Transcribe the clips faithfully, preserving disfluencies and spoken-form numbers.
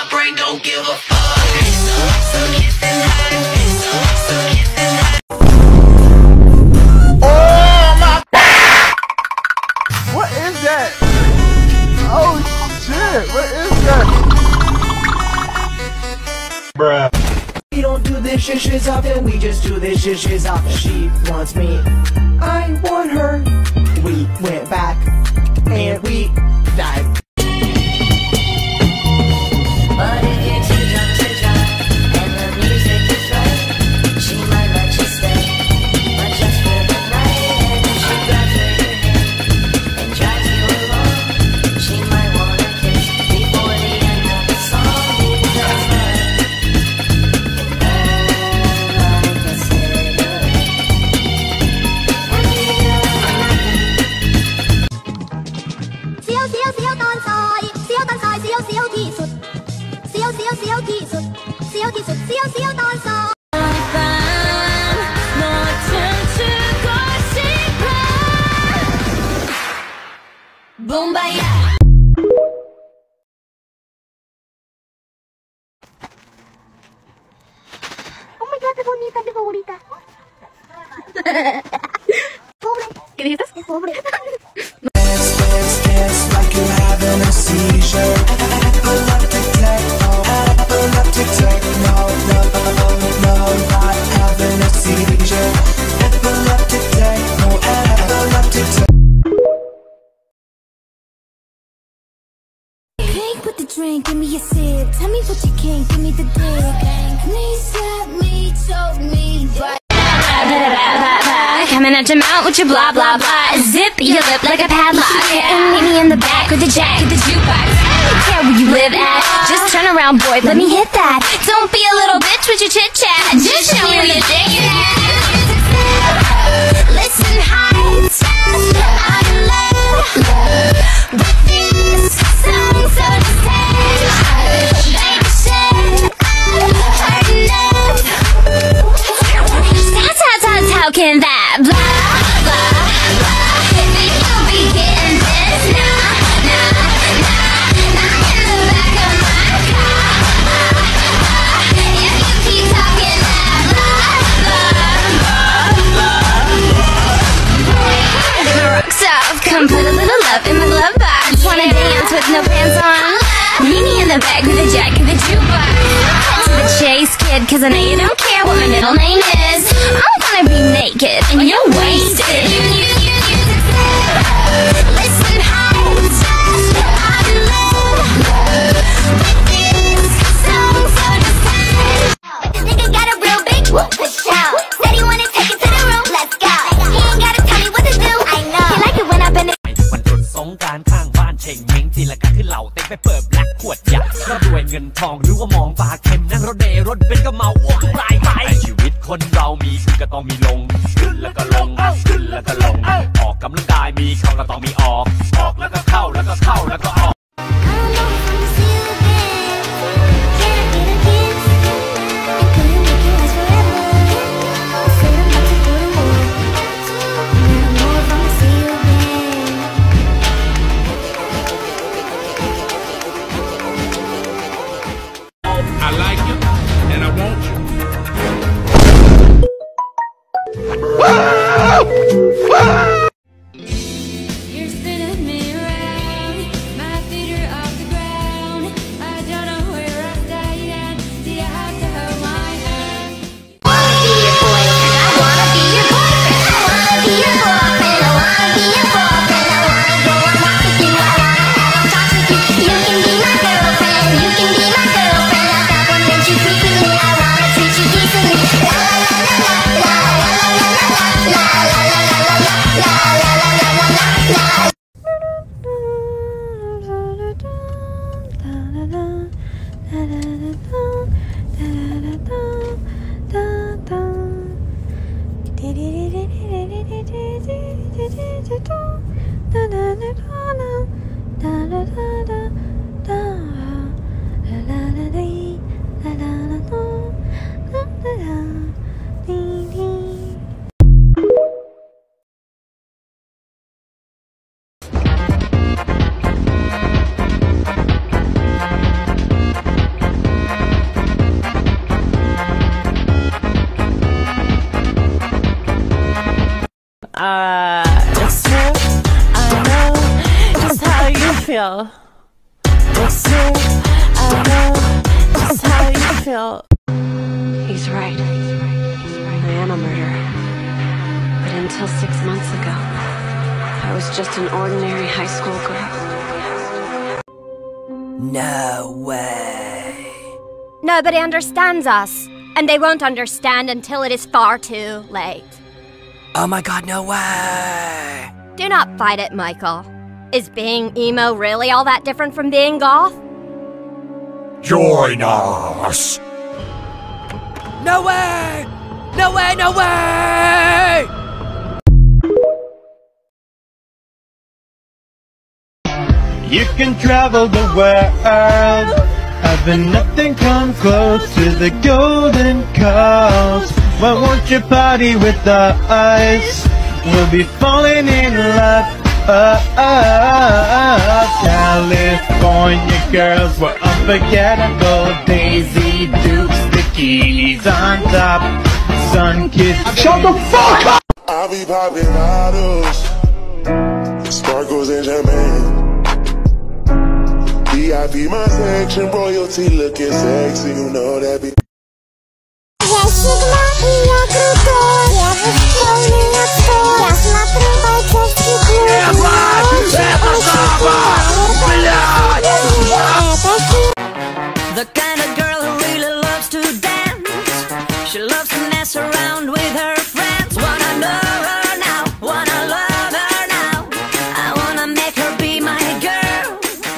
brain don't give a fuck. So, so kissing her, so, so kissing her. Oh my! What is that? Oh shit! What is that? Bruh. We don't do this shit shit often, we just do this shit shit often. She wants me, I want her. We went back, and we died. But if you're too drunk to drive, and the music is right, she might let you stay, but just for the night. And if she grabs her your hand and drives you along, she might wanna kiss before the end of the song. Because her Boom-ba-ya. Oh my god, qué bonita, mi favorita. Pobre. ¿Qué dijiste? Es pobre. Dance, dance, dance like you're having a seizure. Epileptic techno, epileptic techno. No, no, no, not having a seizure. Epileptic techno, epileptic techno. Drink with the drink, give me a sip. Tell me what you can, give me the dick. Please slap me, choke me, but coming at your mouth with your blah blah blah. Zip your lip like a padlock. And meet me in the back with the jack of the jukebox. I don't care where you live at. Just turn around, boy, let me hit that. Don't be a little bitch with your chit chat. Just show me where you dig it at. Listen, high test, I'm in love with this song, so just take baby shit. I've heard enough. That's how, that's how can that blah, blah, blah. Baby, you'll be getting this. Nah, nah, nah, nah. In the back of my car. If you keep talking that blah, blah, blah, blah. My rocks off, come put a little love in my glove box. Wanna dance with no pants on? Meet me in the back with a jack of the jukebox. To the chase, kid, cause I know you don't care what my middle name is. I'm gonna be naked and you're wasted. Listen, high test, I'm in love with this song, so just take. This nigga got a real big whoop push out. Said he wanna take it to the room, let's go. He ain't gotta tell me what to do, I know. He like it when I bend it. วันตรุษสงกรานต์ข้างบ้านเช่งเม้งทีละกันขึ้นเหล่าเต็มไปเปิดแบล็คขวดยาก็รวยเงินทองหรือว่ามองปลาเค็มนั่งรถเดรถเป็นก็เมาอ้วกปลายไปชีวิตคนเรามีขึ้นก็ต้องมีลงขึ้นแล้วก็ลงขึ้นแล้วก็ลงออกกำลังกายมีเข้าก็ต้องมีออกออกแล้วก็เข้าแล้วก็เข้าแล้วก็ออก I like you, and I want you. you're spinning me around. My feet are off the ground. I don't know where I stand. Do you have to hold my hand? Wanna be your boyfriend, I wanna be your boyfriend. I wanna be your boyfriend, I wanna be your boyfriend. I wanna go on walks with you, I wanna have on talks with you. You can be my girlfriend, you can be my girlfriend. I compliment you frequently, I wanna treat you decently. La la la la la la la la la la la la la la la la la la la la. feel. It's true, I know just how you feel. He's right. I am a murderer. But until six months ago, I was just an ordinary high school girl. No way. Nobody understands us, and they won't understand until it is far too late. Oh my god, no way! Do not fight it, Michael. Is being emo really all that different from being goth? Join us! No way! No way, no way! You can travel the world, having nothing come close to the golden coast. Why won't you party with us? We'll be falling in love. Uh, uh, uh, California girls were unforgettable. Daisy Dukes, bikinis on top, sun-kissed. Shut the fuck up! I be popping bottles, sparkles and champagne. V I P my section, royalty looking sexy, you know that be. Я Сигма и я крутой. Я восполнен отстой. Я смотрю бойцовский клуб. Это жаба! Блядь! The kind of girl who really loves to dance. She loves to mess around with her friends. Wanna know her now, wanna love her now. I wanna make her be my girl.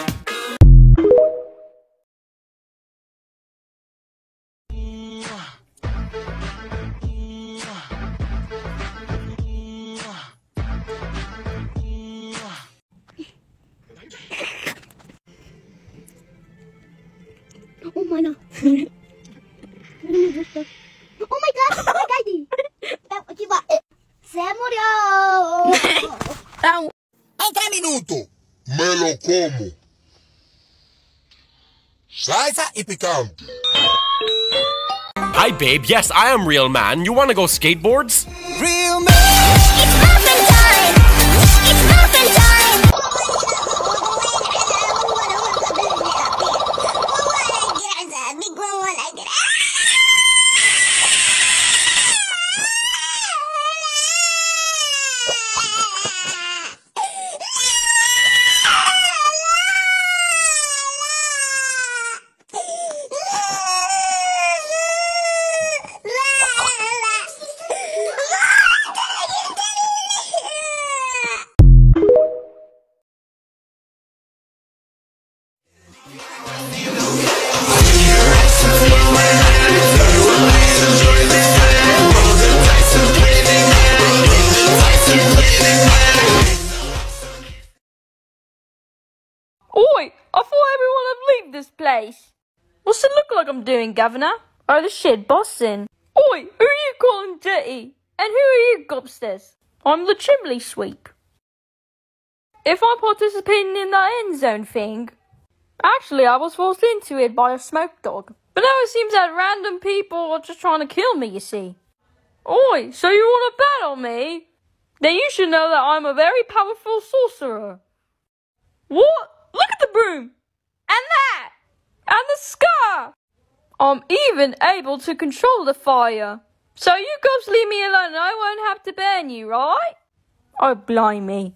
Oh my no. Oh my god, spaghetti! Se murió! En tres minutos me lo como. Salsa y picante. Hi babe, yes I am real man. You wanna go skateboards? Real man! It's muffin time! It's muffin time! Oi! I thought everyone would leave this place. What's it look like I'm doing, Governor? Oh, the shit bossing. Oi! Who are you calling dirty? And who are you, Gobsters? I'm the chimney sweep. If I'm participating in that end zone thing, actually I was forced into it by a smoke dog. But now it seems that random people are just trying to kill me, you see. Oi! So you want to battle me? Then you should know that I'm a very powerful sorcerer. What? Look at the broom! And that! And the scar! I'm even able to control the fire. So you guys leave me alone and I won't have to burn you, right? Oh, blimey.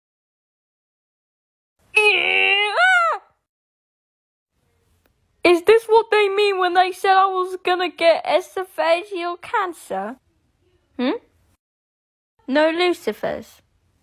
Is this what they mean when they said I was gonna get esophageal cancer? Hmm? No lucifers.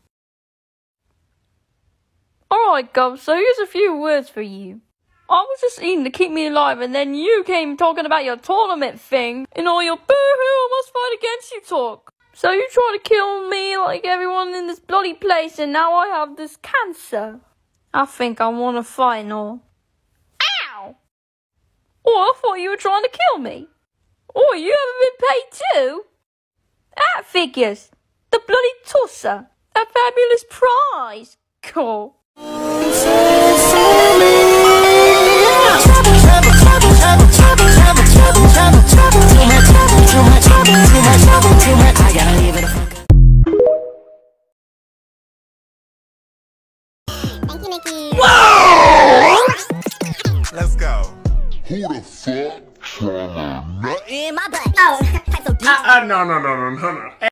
Alright, Gov, so here's a few words for you. I was just eating to keep me alive, and then you came talking about your tournament thing, and all your boo-hoo, I must fight against you talk. So you try to kill me like everyone in this bloody place, and now I have this cancer. I think I want to fight and all. Ow! Oh, I thought you were trying to kill me. Oh, you haven't been paid too? That figures. The bloody tosser. A fabulous prize. Cool. Thank you, Nikki. Whoa! let's go. Who the fuck tryna nut In my butt. Oh, that's so deep. Uh, uh, no, no, no, no, no, no.